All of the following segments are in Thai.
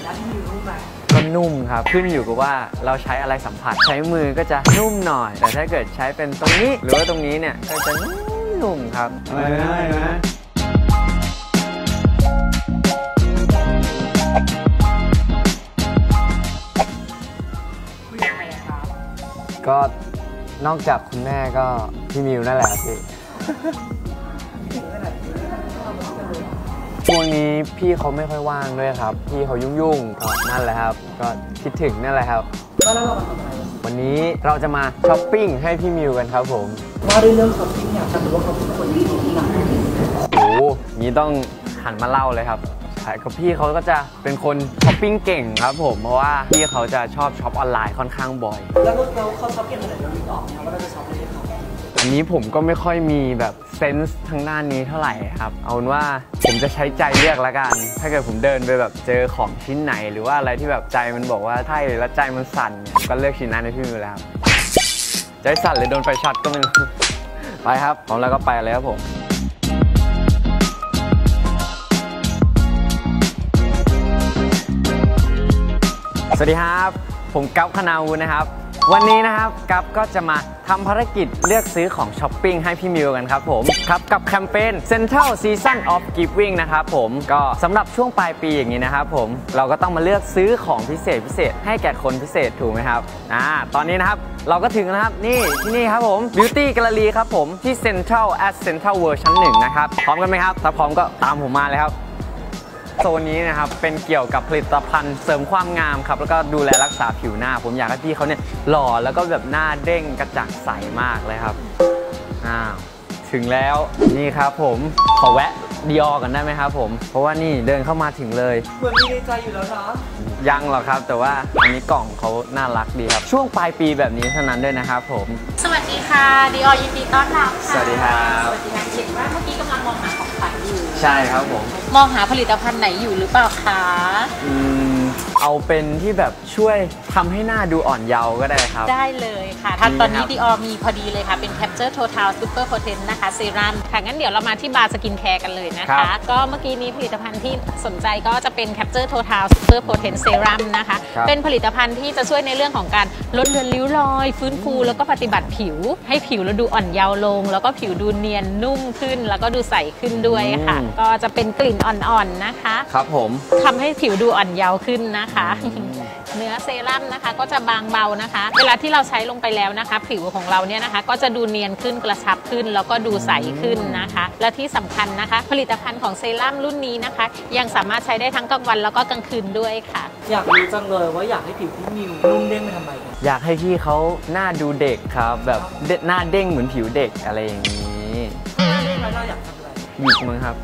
แล้วที่มือนุ่มไหมก็นุ่มครับขึ้นอยู่กับว่าเราใช้อะไรสัมผัสใช้มือก็จะนุ่มหน่อยแต่ถ้าเกิดใช้เป็นตรงนี้หรือว่าตรงนี้เนี่ยก็จะนุ่มครับก็นอกจากคุณแม่ก็พี่มิวนั่นแหละพี่ช่วงนี้พี่เขาไม่ค่อยว่างด้วยครับพี่เขายุ่งๆนั่นแหละครับก็คิดถึงนั่นแหละครับแล้วเราทำอะไรวันนี้เราจะมาช้อปปิ้งให้พี่มิวกันครับผมว่าด้วยเรื่องช้อปปิ้งเนี่ยแต่ว่าเขาเป็นคนที่ดีนะโอ้นี้ต้องหันมาเล่าเลยครับกับพี่เขาก็จะเป็นคนช้อปปิ้งเก่งครับผมเพราะว่าพี่เขาจะชอบช็อปออนไลน์ค่อนข้างบ่อยแล้วเขาช้อปเก่งอะไรเราไม่ออกนะว่าเราจะช็อปอะไรเขาอันนี้ผมก็ไม่ค่อยมีแบบเซนส์ทางด้านนี้เท่าไหร่ครับเอาเป็นว่าผมจะใช้ใจเลือกละกันถ้าเกิดผมเดินไปแบบเจอของชิ้นไหนหรือว่าอะไรที่แบบใจมันบอกว่าใช่แล้วใจมันสั่นเนี่ยก็เลือกชิ้นนั้นให้พี่มิวแล้วใจสั่นเลยโดนไฟช็อตก็ไม่รู้ไปครับพร้อมแล้วก็ไปเลยครับผมสวัสดีครับผมกั๊บคณาวุฒินะครับวันนี้นะครับกั๊บก็จะมาทำภารกิจเลือกซื้อของช้อปปิ้งให้พี่มิวกันครับผมครับกับแคมเปญ Central Season of Giving นะครับผมก็สำหรับช่วงปลายปีอย่างนี้นะครับผมเราก็ต้องมาเลือกซื้อของพิเศษให้แก่คนพิเศษถูกไหมครับตอนนี้นะครับเราก็ถึงนะครับนี่ที่นี่ครับผม Beauty Gallery ครับผมที่ Central at Central World ชั้น 1นะครับพร้อมกันไหมครับถ้าพร้อมก็ตามผมมาเลยครับโซนนี้นะครับเป็นเกี่ยวกับผลิตภัณฑ์เสริมความงามครับแล้วก็ดูแลรักษาผิวหน้าผมอยากให้พี่เขาเนี่ยหล่อแล้วก็แบบหน้าเด้งกระจ่างใสมากเลยครับถึงแล้วนี่ครับผมขอแวะดิออกันได้ไหมครับผมเพราะว่านี่เดินเข้ามาถึงเลยเหมือนมีในใจอยู่แล้วนะยังหรอกครับแต่ว่าอันนี้กล่องเขาน่ารักดีครับช่วงปลายปีแบบนี้เท่านั้นด้วยนะครับผมสวัสดีค่ะดิออยินดีต้อนรับค่ะสวัสดีครับสวัสดีค่ะเห็นว่าเมื่อกี้กำลังมองหาของขวัญอยู่ใช่ครับผมมองหาผลิตภัณฑ์ไหนอยู่หรือเปล่าคะเอาเป็นที่แบบช่วยทำให้หน้าดูอ่อนเยาว์ก็ได้ครับได้เลยค่ะทางตอนนี้ดิออมีพอดีเลยค่ะเป็น Capture Total Super Potent นะคะเซรั่มค่ะงั้นเดี๋ยวเรามาที่บาร์สกินแคร์กันเลยนะคะก็เมื่อกี้นี้ผลิตภัณฑ์ที่สนใจก็จะเป็น Capture Total Super Potent Serum นะคะเป็นผลิตภัณฑ์ที่จะช่วยในเรื่องของการลดเลือนริ้วรอยฟื้นฟูแล้วก็ปฏิบัติผิวให้ผิวเราดูอ่อนเยาว์ลงแล้วก็ผิวดูเนียนนุ่มขึ้นแล้วก็ดูใสขึ้นด้วยค่ะก็จะเป็นกลิ่นอ่อนๆนะคะครับผมทำให้ผิวดูอ่อนเยาว์ขึ้นนะคะเนื้อเซรั่มนะคะก็จะบางเบานะคะเวลาที่เราใช้ลงไปแล้วนะคะผิวของเราเนี่ยนะคะก็จะดูเนียนขึ้นกระชับขึ้นแล้วก็ดูใสขึ้นนะคะและที่สำคัญนะคะผลิตภัณฑ์ของเซรั่มรุ่นนี้นะคะยังสามารถใช้ได้ทั้งกลางวันแล้วก็กลางคืนด้วยค่ะอยากรู้จังเลยว่าอยากให้ผิวพี่มิวนุ่มเด้งไปทำไมอยากให้พี่เขาหน้าดูเด็กครับแบบหน้าเด้งเหมือนผิวเด็กอะไรอย่างนี้เราอยากทำอะไรหยิกมั้งครับ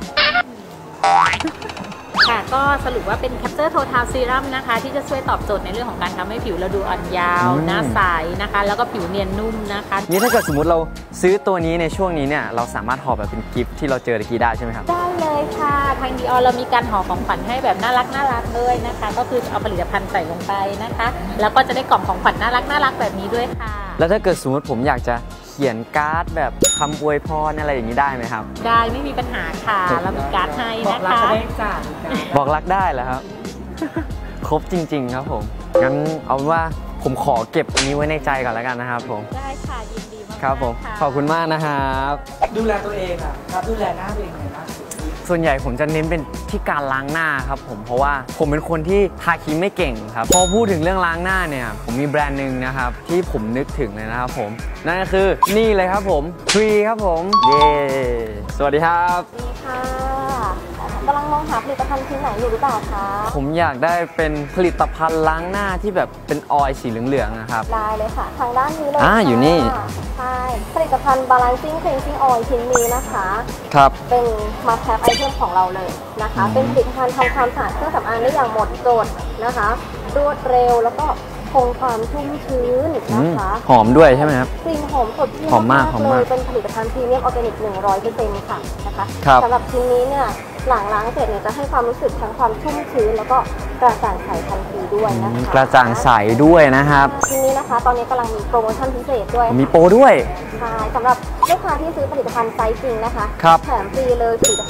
ค่ะก็สรุปว่าเป็น Capture Total Serum นะคะที่จะช่วยตอบโจทย์ในเรื่องของการทำให้ผิวเราดูอ่อนเยาว์หน้าใสนะคะแล้วก็ผิวเนียนนุ่มนะคะนี่ถ้าเกิดสมมติเราซื้อตัวนี้ในช่วงนี้เนี่ยเราสามารถห่อแบบเป็นกิฟต์ที่เราเจอตะกี้ได้ใช่ไหมครับได้เลยค่ะทาง Dior เรามีการห่อของขวัญให้แบบน่ารักด้วยนะคะก็คือเอาผลิตภัณฑ์ใส่ลงไปนะคะแล้วก็จะได้กล่องของขวัญน่ารักแบบนี้ด้วยค่ะแล้วถ้าเกิดสมมติผมอยากจะเขียนการ์ดแบบคำอวยพรอะไรอย่างนี้ได้ไหมครับได้ไม่มีปัญหาค่ะเรามีการ์ดให้นะคะบอกรักได้เหรอครับครบจริงๆครับผมงั้นเอาว่าผมขอเก็บอันนี้ไว้ในใจก่อนแล้วกันนะครับผมได้ค่ะยินดีมากครับผมขอบคุณมากนะครับดูแลตัวเองครับดูแลหน้าตัวเองไงบ้างส่วนใหญ่ผมจะเน้นเป็นที่การล้างหน้าครับผมเพราะว่าผมเป็นคนที่ทาครีมไม่เก่งครับพอพูดถึงเรื่องล้างหน้าเนี่ยผมมีแบรนด์หนึ่งนะครับที่ผมนึกถึงเลยนะครับผมนั่นก็คือนี่เลยครับผมทรีครับผมเย้สวัสดีครับสวัสดีค่ะกำลังมองหาผลิตภัณฑ์ชิ้นไหนอยู่หรือเปล่าคะผมอยากได้เป็นผลิตภัณฑ์ล้างหน้าที่แบบเป็นออยล์สีเหลืองๆนะครับได้เลยค่ะทางด้านนี้เลยอยู่นี่ใช่ผลิตภัณฑ์ Balancing Cleansing Oil ชิ้นนี้นะคะครับเป็น Must Have Item ของเราเลยนะคะเป็นผลิตภัณฑ์ทำความสะอาดเครื่องสำอางได้อย่างหมดจดนะคะรวดเร็วแล้วก็คงความชุ่มชื้นนะคะหอมด้วยใช่ไหมครับกลิ่นหอมสดชื่นหอมมากเลยเป็นผลิตภัณฑ์พรีเมียมออร์แกนิก 100% ค่ะนะคะสำหรับชิ้นนี้เนี่ยหลังล้างเสร็จเนี่ยจะให้ความรู้สึกทั้งความชุ่มชื้นแล้วก็กระจ่างใสทันทีด้วยนะคะกระจ่างใสด้วยนะครับชิ้นนี้นะคะตอนนี้กำลังมีโปรโมชั่นพิเศษด้วยมีโปรด้วยใช่สำหรับลูกค้าที่ซื้อผลิตภัณฑ์ไซส์จริงนะคะแถมฟรีเลยผลิตภัณฑ์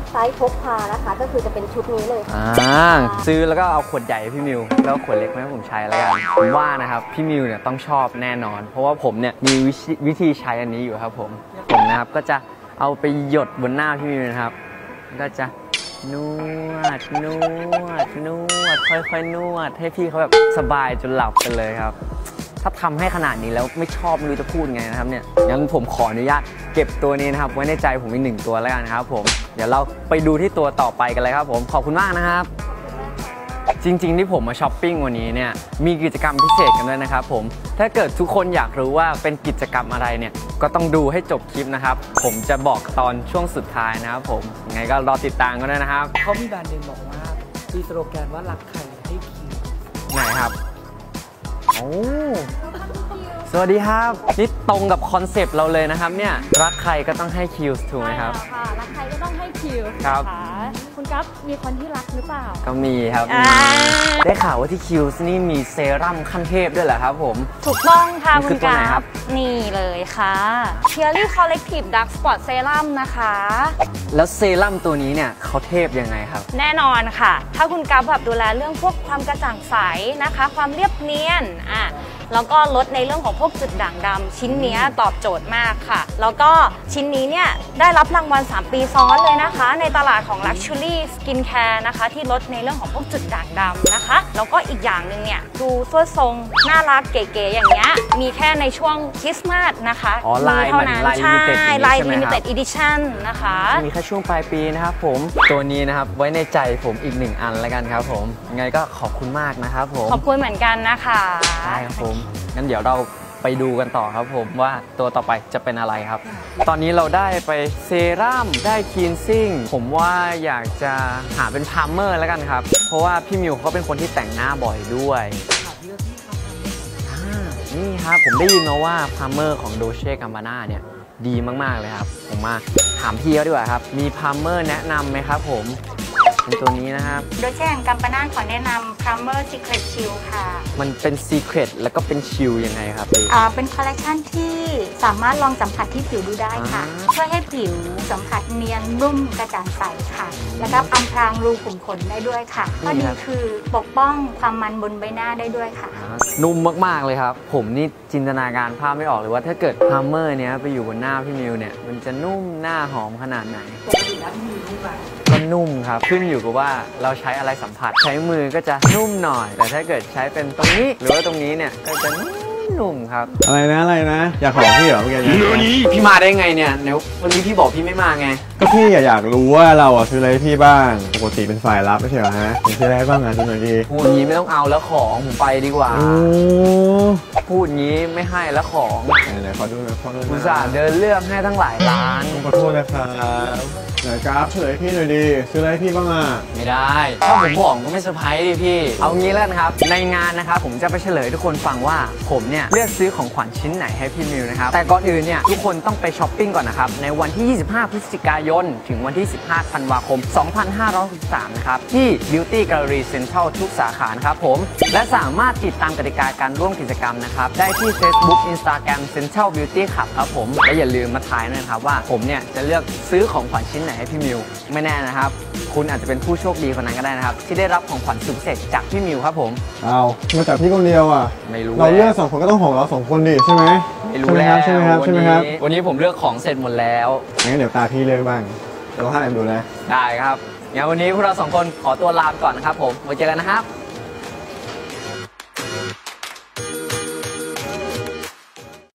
ไซส์พกพานะคะก็คือจะเป็นชุดนี้เลยค่ะซื้อแล้วก็เอาขวดใหญ่ให้พี่มิวแล้วขวดเล็กมาให้ผมใช้แล้วกันผมว่านะครับพี่มิวเนี่ยต้องชอบแน่นอน เพราะว่าผมเนี่ยมีวิธีใช้อันนี้อยู่ครับผมนะครับก็จะเอาไปหยดบนหน้าพี่มิวนะครับก็จะนวดค่อยๆนวดให้พี่เขาแบบสบายจนหลับไปเลยครับถ้าทำให้ขนาดนี้แล้วไม่ชอบไม่รู้จะพูดไงนะครับเนี่ยงั้นผมขออนุญาตเก็บตัวนี้นะครับไว้ในใจผมอีก1ตัวแล้วกันนะครับผมเดี๋ยวเราไปดูที่ตัวต่อไปกันเลยครับผมขอบคุณมากนะครับจริงๆที่ผมมาช้อปปิ้งวันนี้เนี่ยมีกิจกรรมพิเศษกันด้วยนะครับผมถ้าเกิดทุกคนอยากรู้ว่าเป็นกิจกรรมอะไรเนี่ยก็ต้องดูให้จบคลิปนะครับผมจะบอกตอนช่วงสุดท้ายนะครับผมยังไงก็รอติดตามกันด้วยนะครับเขามีแบรนด์หนึ่งบอกว่ามีสโลแกนว่ารักใครให้คิวไหนครับโอ้สวัสดีครับนี่ตรงกับคอนเซปต์เราเลยนะครับเนี่ยรักใครก็ต้องให้คิวถูกไหมครับใช่แล้วค่ะรักใครก็ต้องให้คิวครับนะคะคุณกั๊บมีคนที่รักหรือเปล่าก็มีครับได้ข่าวว่าที่คิวนี่มีเซรั่มขั้นเทพด้วยเหรอครับผมถูกต้องค่ะมันคืคุอณตัวกั๊ไหนครับบนี่เลยค่ะ Purely Collective Dark Spot Serum นะคะแล้วเซรั่มตัวนี้เนี่ยเขาเทพยังไงครับแน่นอนค่ะ ถ้าคุณกั๊บแบบดูแลเรื่องพวกความกระจ่างใสนะคะ ความเรียบเนียนแล้วก็ลดในเรื่องของพวกจุดด่างดำชิ้นนี้ตอบโจทย์มากค่ะ แล้วก็ชิ้นนี้เนี่ยได้รับรางวัล3 ปีซ้อนเลยนะคะ ในตลาดของ Luxury Skincare นะคะที่ลดในเรื่องของพวกจุดด่างดำนะคะ แล้วก็อีกอย่างหนึ่งเนี่ยดูสวยทรงน่ารักเก๋ๆอย่างเงี้ยมีแค่ในช่วงคริสต์มาสนะคะอ๋อลายเท่านั้นเหมือนลายใช่ limited อย่างนี้ลายใช่ไหมครับ limited edition นะคะมีแค่ช่วงปลายปีนะครับผมตัวนี้นะครับไว้ในใจผมอีก1 อันแล้วกันครับผมยังไงก็ขอบคุณมากนะครับผมขอบคุณเหมือนกันนะคะได้ครับผมงั้นเดี๋ยวเราไปดูกันต่อครับผมว่าตัวต่อไปจะเป็นอะไรครับ ตอนนี้เราได้ไปเซรั่มได้คลีนซิ่งผมว่าอยากจะหาเป็นพาร์เมอร์แล้วกันครับเพราะว่าพี่มิวเขาเป็นคนที่แต่งหน้าบ่อยด้วยนี่ครับผมได้ยินมาว่าพาร์เมอร์ของโดเช่กัมบาน่าเนี่ยดีมากๆเลยครับผมมาถามพี่เขาดีกว่าครับมีพาร์เมอร์แนะนำไหมครับผมเป็นตัวนี้นะครับโดยเช่นกัมปนาทขอแนะนำ Primer Secret Chill ค่ะมันเป็นซีเครตแล้วก็เป็นชิลยังไงครับพี่เป็นคอลเลกชันที่สามารถลองสัมผัสที่ผิวดูได้ค่ะ ช่วยให้ผิวสัมผัสเนียนนุ่มกระจ่างใสค่ะ แล้วก็อำพรางรูขุมขนได้ด้วยค่ะข้อดีคือปกป้องความมันบนใบหน้าได้ด้วยค่ะนุ่มมากๆเลยครับผมนี่จินตนาการภาพไม่ออกเลยว่าถ้าเกิดพาร์เมอร์เนี้ยไปอยู่บนหน้าพี่มิวเนี่ยมันจะนุ่มหน้าหอมขนาดไหนปกติแล้วพี่มิวรู้ไหมก็นุ่มครับขึ้นอยู่กับว่าเราใช้อะไรสัมผัสใช้มือก็จะนุ่มหน่อย แต่ถ้าเกิดใช้เป็นตรงนี้หรือว่าตรงนี้เนี่ยก็จะนุ่มครับอะไรนะอยากขอพี่เหรอเมื่อกี้เนี่ยพี่มาได้ไงเนี่ยเดี๋ยววันนี้พี่บอกพี่ไม่มาไงก็พี่อยากรู้ว่าเราซื้ออะไรให้พี่บ้างปกติเป็นฝ่ายรับไม่ใช่เหรอฮะมีซื้ออะไรให้บ้างดูหน่อยดีพูดงี้ไม่ต้องเอาแล้วของผมไปดีกว่าโอ้พูดงี้ไม่ให้แล้วของไหนขอดูหน่อยขอดูหน่อุอตยส่าห์เดินเลือกให้ทั้งหลายร้านขอโทษนะครับไหนกราฟเฉลยพี่หน่อยดีซื้ออะไรให้พี่บ้างอ่ะไม่ได้ถ้าผมบอกก็ไม่เซอร์ไพรส์ดิพี่ เอางี้แล้วนะครับในงานนะครับผมจะไปเฉลยทุกคนฟังว่าผมเนี่ยเลือกซื้อของขวัญชิ้นไหนให้พี่มิวนะครับแต่ก่อนอื่นเนี่ยทุกคนต้องไปช้อปปิ้งก่อนนะครับในวันที่ 25 พฤศจิกายนถึงวันที่ 15 ธันวาคม 2563 นะครับที่ Beauty Gallery Central ทุกสาขานะครับผมและสามารถติดตามกติกาการร่วมกิจกรรมนะครับได้ที่ Facebook Instagram Central Beauty Club ครับผมและอย่าลืมมาทายนะครับว่าผมเนี่ยจะเลือกซื้อของขวัญชิ้นไหนให้พี่มิวไม่แน่นะครับคุณอาจจะเป็นผู้โชคดีคนนั้นก็ได้นะครับที่ได้รับของขวัญสุดพิเศษจากพี่มิวครับผมเอามาจากพี่คนเดียวอ่ะไม่รู้เราเลือก2 คนก็ต้องของเรา2 คนดิใช่ไหมไม่รู้แล้วใช่ไหมครับวันนี้ผมเลือกของเสร็จหมดแล้วงั้นเดี๋ยวตาพี่เลือกบ้างเดี๋ยวให้แอมดูนะได้ครับงั้นวันนี้พวกเรา2 คนขอตัวลาไปก่อนนะครับผมไว้เจอกันนะครับ